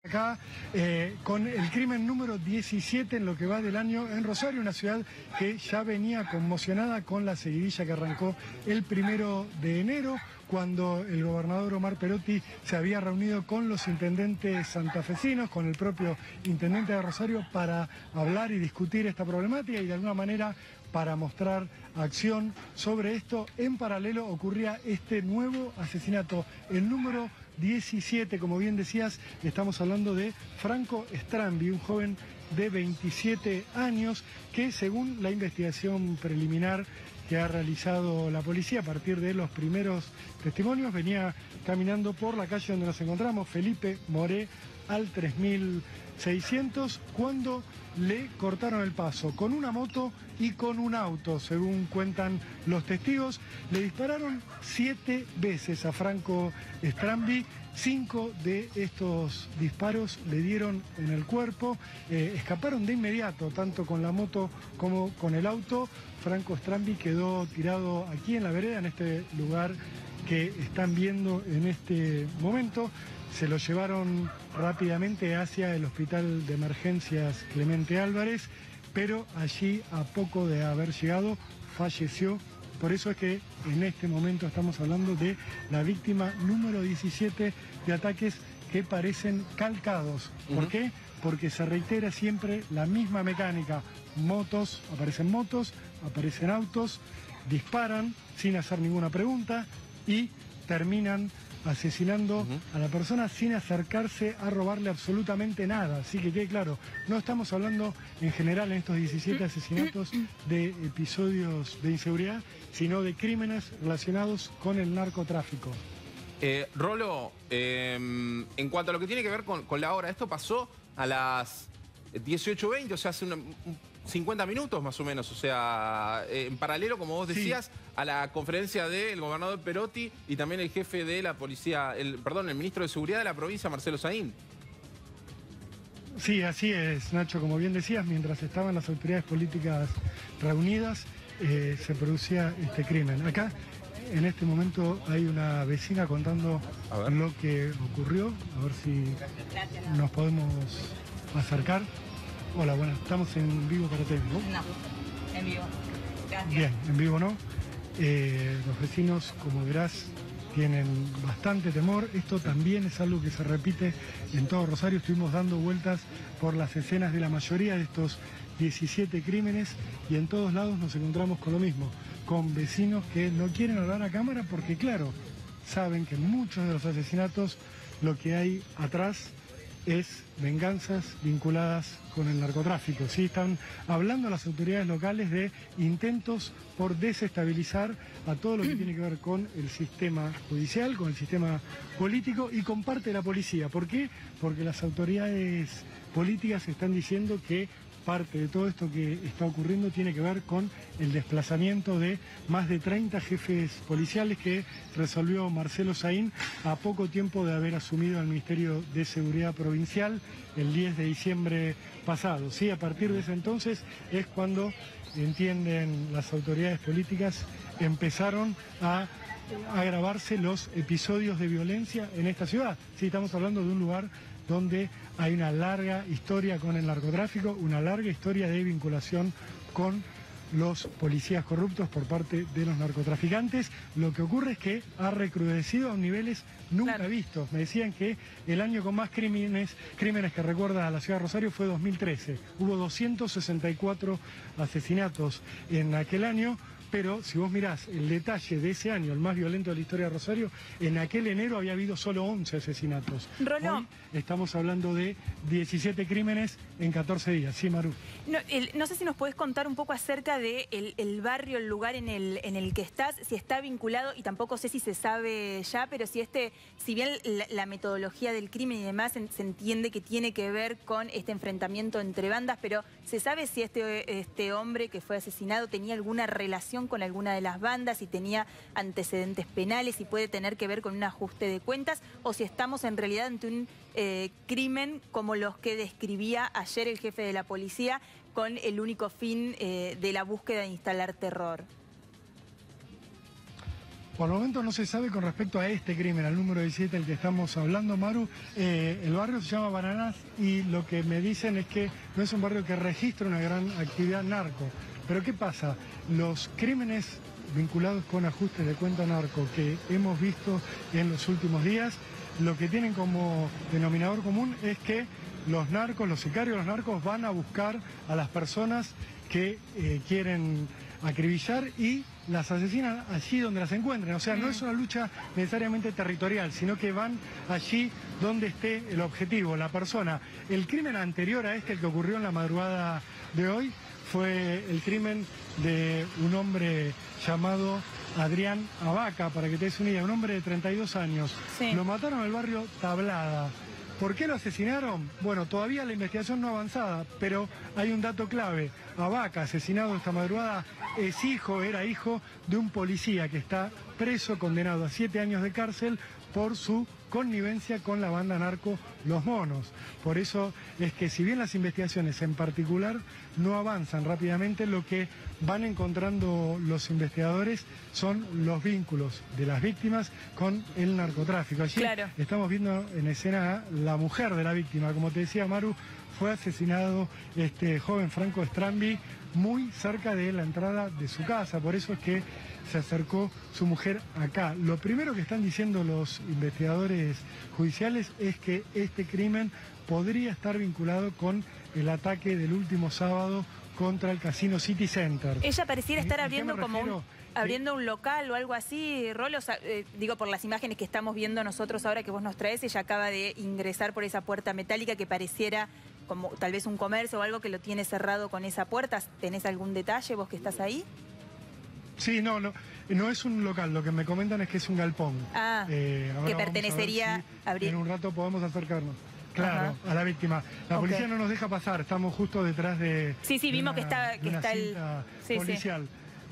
Acá con el crimen número 17 en lo que va del año en Rosario, una ciudad que ya venía conmocionada con la seguidilla que arrancó el 1 de enero, cuando el gobernador Omar Perotti se había reunido con los intendentes santafesinos, con el propio intendente de Rosario, para hablar y discutir esta problemática y de alguna manera para mostrar acción sobre esto. En paralelo ocurría este nuevo asesinato, el número 17, como bien decías. Estamos hablando de Franco Strambi, un joven de 27 años que, según la investigación preliminar que ha realizado la policía a partir de los primeros testimonios, venía caminando por la calle donde nos encontramos, Felipe Moré, al 3600, cuando le cortaron el paso con una moto y con un auto, según cuentan los testigos. Le dispararon 7 veces a Franco Strambi. 5 de estos disparos le dieron en el cuerpo, escaparon de inmediato, tanto con la moto como con el auto. Franco Strambi quedó tirado aquí en la vereda, en este lugar que están viendo en este momento. Se lo llevaron rápidamente hacia el Hospital de Emergencias Clemente Álvarez, pero allí, a poco de haber llegado, falleció. Por eso es que en este momento estamos hablando de la víctima número 17 de ataques que parecen calcados. ¿Por qué? Porque se reitera siempre la misma mecánica. Aparecen motos, aparecen autos, disparan sin hacer ninguna pregunta y terminan asesinando a la persona sin acercarse a robarle absolutamente nada. Así que quede claro, no estamos hablando en general en estos 17 asesinatos de episodios de inseguridad, sino de crímenes relacionados con el narcotráfico. Rolo, en cuanto a lo que tiene que ver con la hora, esto pasó a las 18:20, o sea, hace 50 minutos más o menos, o sea, en paralelo, como vos decías, sí, a la conferencia del gobernador Perotti y también el jefe de la policía, el ministro de Seguridad de la provincia, Marcelo Saín. Sí, así es, Nacho, como bien decías, mientras estaban las autoridades políticas reunidas, se producía este crimen. Acá, en este momento, hay una vecina contando lo que ocurrió, a ver si nos podemos acercar. Hola, bueno, estamos en vivo para TV, ¿no? No, en vivo. Gracias. Bien, en vivo no. Los vecinos, como verás, tienen bastante temor. Esto también es algo que se repite en todo Rosario. Estuvimos dando vueltas por las escenas de la mayoría de estos 17 crímenes y en todos lados nos encontramos con lo mismo, con vecinos que no quieren hablar a cámara porque, claro, saben que en muchos de los asesinatos lo que hay atrás es venganzas vinculadas con el narcotráfico. Sí, están hablando las autoridades locales de intentos por desestabilizar a todo lo que tiene que ver con el sistema judicial, con el sistema político y con parte de la policía. ¿Por qué? Porque las autoridades políticas están diciendo que parte de todo esto que está ocurriendo tiene que ver con el desplazamiento de más de 30 jefes policiales que resolvió Marcelo Saín a poco tiempo de haber asumido el Ministerio de Seguridad Provincial el 10 de diciembre pasado. Sí, a partir de ese entonces es cuando, entienden las autoridades políticas, empezaron a agravarse los episodios de violencia en esta ciudad. Sí, estamos hablando de un lugar donde hay una larga historia con el narcotráfico, una larga historia de vinculación con los policías corruptos por parte de los narcotraficantes. Lo que ocurre es que ha recrudecido a niveles nunca vistos. Me decían que el año con más crímenes que recuerda a la ciudad de Rosario fue 2013. Hubo 264 asesinatos en aquel año. Pero si vos mirás el detalle de ese año, el más violento de la historia de Rosario, en aquel enero había habido solo 11 asesinatos. Rolo. Hoy estamos hablando de 17 crímenes en 14 días. Sí, Maru. No sé si nos podés contar un poco acerca de el barrio, el lugar en el que estás, si está vinculado, y tampoco sé si se sabe ya, pero si bien la metodología del crimen y demás se entiende que tiene que ver con este enfrentamiento entre bandas, pero ¿se sabe si este hombre que fue asesinado tenía alguna relación con alguna de las bandas, si tenía antecedentes penales, si puede tener que ver con un ajuste de cuentas, o si estamos en realidad ante un crimen como los que describía ayer el jefe de la policía, con el único fin de la búsqueda de instalar terror? Por el momento no se sabe con respecto a este crimen, al número 17 del que estamos hablando, Maru. El barrio se llama Bananas y lo que me dicen es que no es un barrio que registra una gran actividad narco. Pero ¿qué pasa? Los crímenes vinculados con ajustes de cuenta narco que hemos visto en los últimos días, lo que tienen como denominador común es que los narcos, los sicarios, los narcos van a buscar a las personas que quieren acribillar y las asesinan allí donde las encuentren. O sea, no es una lucha necesariamente territorial, sino que van allí donde esté el objetivo, la persona. El crimen anterior a este, el que ocurrió en la madrugada de hoy, fue el crimen de un hombre llamado Adrián Abaca, para que te des una idea, un hombre de 32 años. Sí. Lo mataron en el barrio Tablada. ¿Por qué lo asesinaron? Bueno, todavía la investigación no ha avanzada, pero hay un dato clave. Abaca, asesinado esta madrugada, era hijo de un policía que está preso, condenado a 7 años de cárcel por su connivencia con la banda narco Los Monos. Por eso es que si bien las investigaciones en particular no avanzan rápidamente, lo que van encontrando los investigadores son los vínculos de las víctimas con el narcotráfico. Allí estamos viendo en escena a la mujer de la víctima. Como te decía, Maru, fue asesinado este joven Franco Strambi muy cerca de la entrada de su casa. Por eso es que se acercó su mujer acá. Lo primero que están diciendo los investigadores judiciales es que este crimen podría estar vinculado con el ataque del último sábado contra el Casino City Center. Ella pareciera estar abriendo como abriendo un local o algo así, Rolo. O sea, digo, por las imágenes que estamos viendo nosotros ahora que vos nos traes, ella acaba de ingresar por esa puerta metálica que pareciera como tal vez un comercio o algo que lo tiene cerrado con esa puerta. ¿Tenés algún detalle vos que estás ahí? Sí, no es un local, lo que me comentan es que es un galpón. Que pertenecería a abrir. En un rato podemos acercarnos. Claro, a la víctima. La policía no nos deja pasar, estamos justo detrás de... Sí, vimos que está el... policial.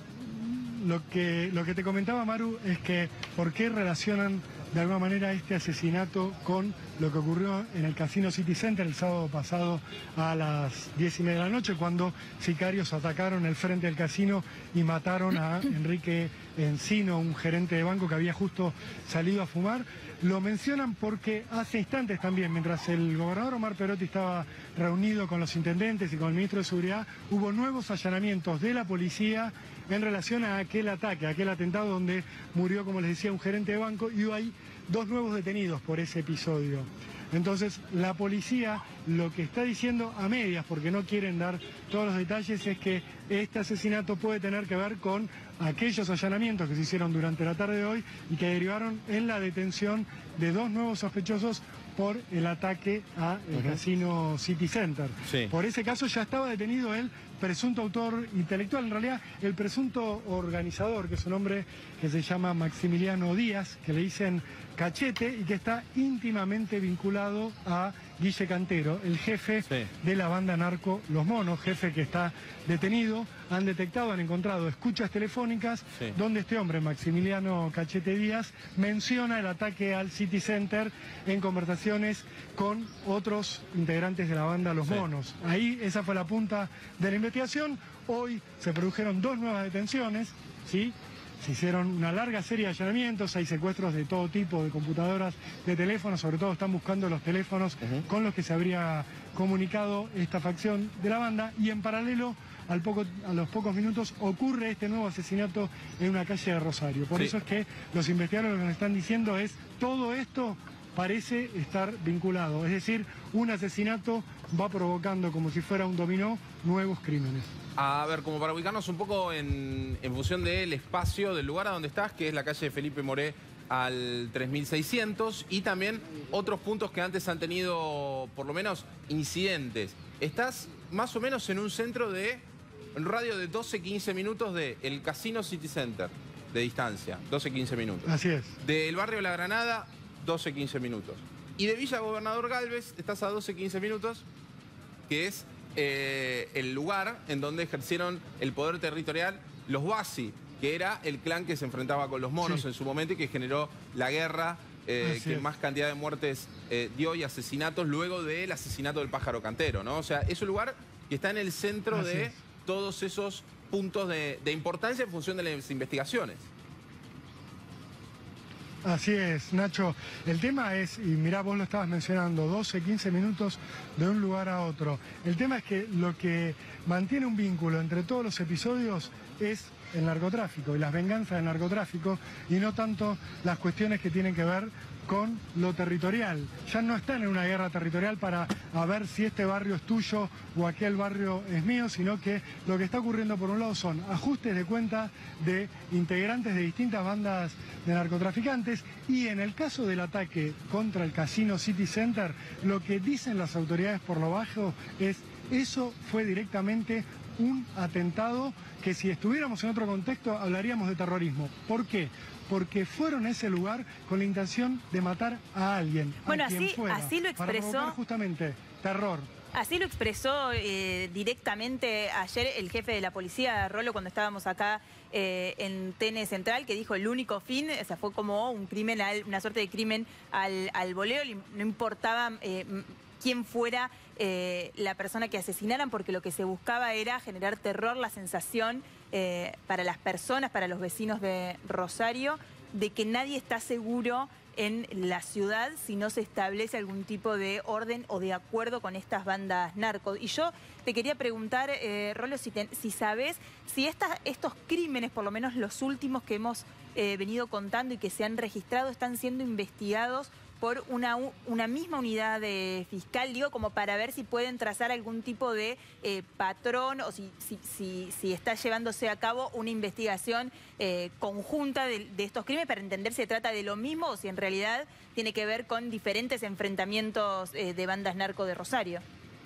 Lo que te comentaba, Maru, es que ¿por qué relacionan de alguna manera este asesinato con lo que ocurrió en el Casino City Center el sábado pasado a las 10:30 de la noche, cuando sicarios atacaron el frente del casino y mataron a Enrique Encino, un gerente de banco que había justo salido a fumar? Lo mencionan porque hace instantes también, mientras el gobernador Omar Perotti estaba reunido con los intendentes y con el ministro de Seguridad, hubo nuevos allanamientos de la policía en relación a aquel ataque, a aquel atentado donde murió, como les decía, un gerente de banco, y hay 2 nuevos detenidos por ese episodio. Entonces, la policía lo que está diciendo a medias, porque no quieren dar todos los detalles, es que este asesinato puede tener que ver con aquellos allanamientos que se hicieron durante la tarde de hoy y que derivaron en la detención de 2 nuevos sospechosos por el ataque al Casino City Center. Sí. Por ese caso ya estaba detenido el presunto autor intelectual, en realidad el presunto organizador, que es un hombre que se llama Maximiliano Díaz, que le dicen Cachete, y que está íntimamente vinculado a Guille Cantero, el jefe de la banda narco Los Monos, jefe que está detenido. Han detectado, han encontrado escuchas telefónicas donde este hombre, Maximiliano Cachete Díaz, menciona el ataque al City Center en conversaciones con otros integrantes de la banda Los Monos. Ahí esa fue la punta de la investigación. Hoy se produjeron 2 nuevas detenciones, ¿sí? Se hicieron una larga serie de allanamientos, hay secuestros de todo tipo, de computadoras, de teléfonos, sobre todo están buscando los teléfonos con los que se habría comunicado esta facción de la banda, y en paralelo, a los pocos minutos, ocurre este nuevo asesinato en una calle de Rosario. Por eso es que los investigadores lo que nos están diciendo es, todo esto parece estar vinculado, es decir, un asesinato va provocando, como si fuera un dominó, nuevos crímenes. A ver, como para ubicarnos un poco en función del espacio, del lugar a donde estás, que es la calle Felipe Moré al 3600, y también otros puntos que antes han tenido, por lo menos, incidentes. Estás más o menos en un centro de radio de 12-15 minutos del Casino City Center, de distancia, 12-15 minutos. Así es. Del barrio La Granada, 12-15 minutos. Y de Villa Gobernador Galvez estás a 12-15 minutos, que es el lugar en donde ejercieron el poder territorial los Bassi, que era el clan que se enfrentaba con los Monos en su momento y que generó la guerra que más cantidad de muertes dio y asesinatos luego del asesinato del pájaro cantero, ¿no? O sea, es un lugar que está en el centro de todos esos puntos de importancia en función de las investigaciones. Así es, Nacho. El tema es, y mirá, vos lo estabas mencionando, 12, 15 minutos de un lugar a otro. El tema es que lo que mantiene un vínculo entre todos los episodios es el narcotráfico y las venganzas del narcotráfico, y no tanto las cuestiones que tienen que ver con lo territorial. Ya no están en una guerra territorial para a ver si este barrio es tuyo o aquel barrio es mío, sino que lo que está ocurriendo por un lado son ajustes de cuentas de integrantes de distintas bandas de narcotraficantes, y en el caso del ataque contra el casino City Center, lo que dicen las autoridades por lo bajo es: eso fue directamente un atentado que, si estuviéramos en otro contexto, hablaríamos de terrorismo. ¿Por qué? Porque fueron a ese lugar con la intención de matar a alguien. Bueno, a quien fuera, así lo expresó. Para provocar justamente terror. Así lo expresó directamente ayer el jefe de la policía, Rolo, cuando estábamos acá en TN Central, que dijo el único fin, o sea, fue como un crimen, una suerte de crimen al voleo, no importaba quién fuera la persona que asesinaran, porque lo que se buscaba era generar terror, la sensación para las personas, para los vecinos de Rosario, de que nadie está seguro en la ciudad si no se establece algún tipo de orden o de acuerdo con estas bandas narcos. Y yo te quería preguntar, Rolo, si sabes si estos crímenes, por lo menos los últimos que hemos venido contando y que se han registrado, están siendo investigados por una misma unidad fiscal, digo, como para ver si pueden trazar algún tipo de patrón, o si está llevándose a cabo una investigación conjunta de estos crímenes, para entender si se trata de lo mismo o si en realidad tiene que ver con diferentes enfrentamientos de bandas narco de Rosario.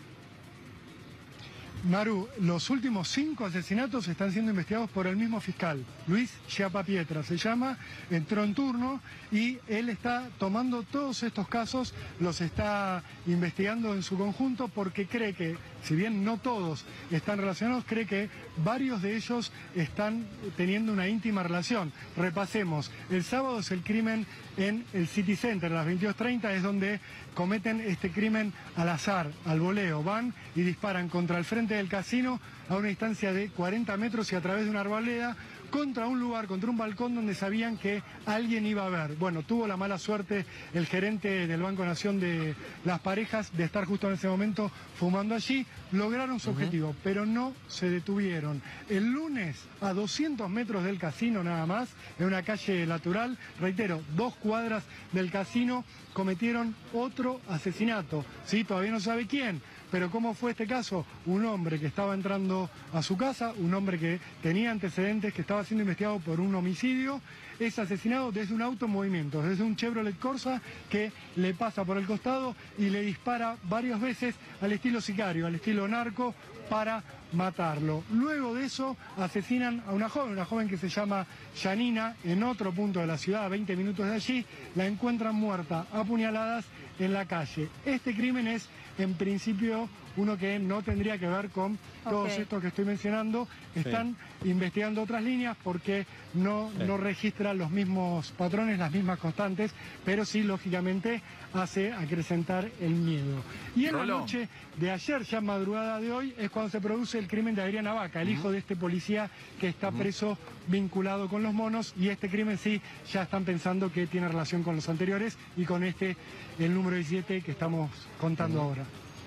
Maru, los últimos 5 asesinatos están siendo investigados por el mismo fiscal, Luis Chiapapietra se llama, entró en turno y él está tomando todos estos casos, los está investigando en su conjunto, porque cree que, si bien no todos están relacionados, cree que varios de ellos están teniendo una íntima relación. Repasemos, el sábado es el crimen en el City Center, a las 22:30 es donde cometen este crimen al azar, al voleo, van y disparan contra el frente del casino a una distancia de 40 metros y a través de una arboleda, contra un lugar, contra un balcón donde sabían que alguien iba a ver. Bueno, tuvo la mala suerte el gerente del Banco Nación de Las Parejas de estar justo en ese momento fumando allí. Lograron su objetivo, pero no se detuvieron. El lunes, a 200 metros del casino nada más, en una calle lateral, reitero, 2 cuadras del casino, cometieron otro asesinato. Sí, todavía no sabe quién. Pero ¿cómo fue este caso? Un hombre que estaba entrando a su casa, un hombre que tenía antecedentes, que estaba siendo investigado por un homicidio, es asesinado desde un auto en movimiento, desde un Chevrolet Corsa que le pasa por el costado y le dispara varias veces al estilo sicario, al estilo narco, para matarlo. Luego de eso asesinan a una joven que se llama Yanina, en otro punto de la ciudad, a 20 minutos de allí, la encuentran muerta, a puñaladas en la calle. Este crimen es, en principio, uno que no tendría que ver con todos estos que estoy mencionando. Están investigando otras líneas porque no registra los mismos patrones, las mismas constantes, pero sí, lógicamente, hace acrecentar el miedo. Y en la noche de ayer, ya madrugada de hoy, es cuando se produce el crimen de Adrián Vaca, el hijo de este policía que está preso vinculado con los monos, y este crimen sí, ya están pensando que tiene relación con los anteriores y con el número 17 que estamos contando ahora.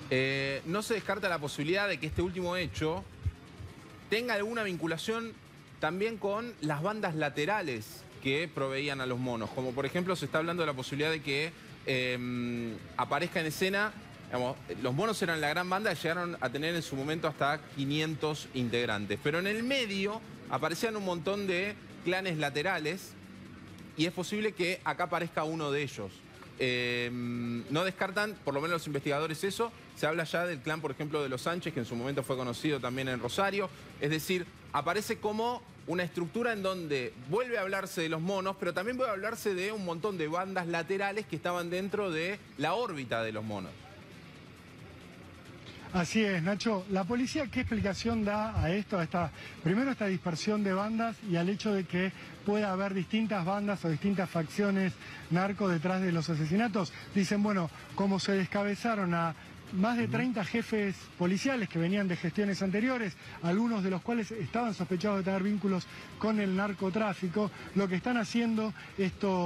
No se descarta la posibilidad de que este último hecho tenga alguna vinculación también con las bandas laterales que proveían a los monos. Como por ejemplo se está hablando de la posibilidad de que aparezca en escena, digamos, los monos eran la gran banda y llegaron a tener en su momento hasta 500 integrantes. Pero en el medio aparecían un montón de clanes laterales y es posible que acá aparezca uno de ellos. No descartan, por lo menos los investigadores, eso. Se habla ya del clan, por ejemplo, de los Sánchez, que en su momento fue conocido también en Rosario. Es decir, aparece como una estructura en donde vuelve a hablarse de los monos, pero también vuelve a hablarse de un montón de bandas laterales que estaban dentro de la órbita de los monos. Así es, Nacho. ¿La policía qué explicación da a esto? Primero, esta dispersión de bandas y al hecho de que pueda haber distintas bandas o distintas facciones narco detrás de los asesinatos. Dicen, bueno, como se descabezaron a más de 30 jefes policiales que venían de gestiones anteriores, algunos de los cuales estaban sospechados de tener vínculos con el narcotráfico, lo que están haciendo estos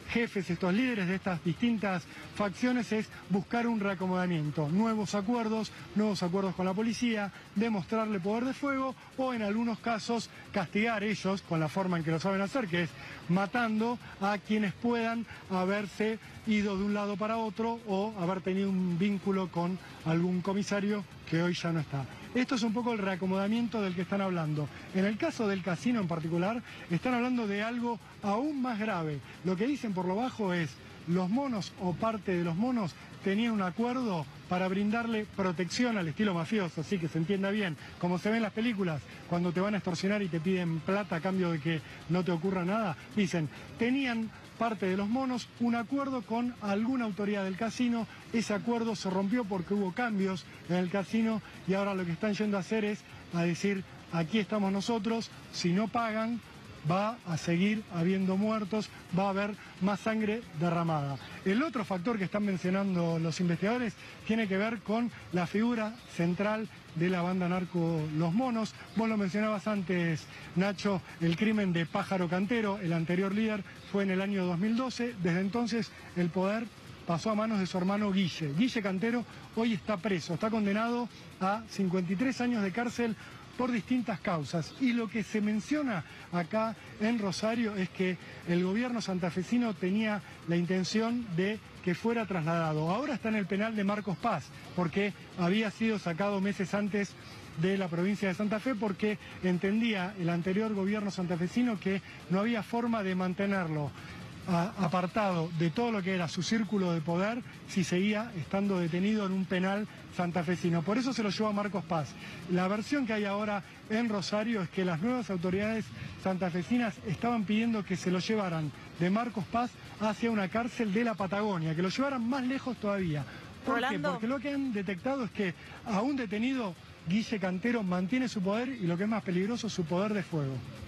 jefes, estos líderes de estas distintas facciones es buscar un reacomodamiento, nuevos acuerdos con la policía, demostrarle poder de fuego o en algunos casos castigar ellos con la forma en que lo saben hacer, que es matando a quienes puedan haberse ido de un lado para otro o haber tenido un vínculo con algún comisario que hoy ya no está. Esto es un poco el reacomodamiento del que están hablando. En el caso del casino en particular, están hablando de algo aún más grave. Lo que dicen por lo bajo es, los monos o parte de los monos tenían un acuerdo para brindarle protección al estilo mafioso, así que se entienda bien, como se ve en las películas, cuando te van a extorsionar y te piden plata a cambio de que no te ocurra nada, dicen, tenían parte de los monos un acuerdo con alguna autoridad del casino, ese acuerdo se rompió porque hubo cambios en el casino y ahora lo que están yendo a hacer es a decir, aquí estamos nosotros, si no pagan, va a seguir habiendo muertos, va a haber más sangre derramada. El otro factor que están mencionando los investigadores tiene que ver con la figura central de la banda narco Los Monos. Vos lo mencionabas antes, Nacho, el crimen de Pájaro Cantero, el anterior líder, fue en el año 2012. Desde entonces el poder pasó a manos de su hermano Guille. Guille Cantero hoy está preso, está condenado a 53 años de cárcel por distintas causas. Y lo que se menciona acá en Rosario es que el gobierno santafesino tenía la intención de que fuera trasladado. Ahora está en el penal de Marcos Paz, porque había sido sacado meses antes de la provincia de Santa Fe, porque entendía el anterior gobierno santafesino que no había forma de mantenerlo apartado de todo lo que era su círculo de poder si seguía estando detenido en un penal santafesino. Por eso se lo llevó a Marcos Paz. La versión que hay ahora en Rosario es que las nuevas autoridades santafesinas estaban pidiendo que se lo llevaran de Marcos Paz hacia una cárcel de la Patagonia, que lo llevaran más lejos todavía. ¿Por qué? Porque lo que han detectado es que aún detenido, Guille Cantero mantiene su poder y lo que es más peligroso, su poder de fuego.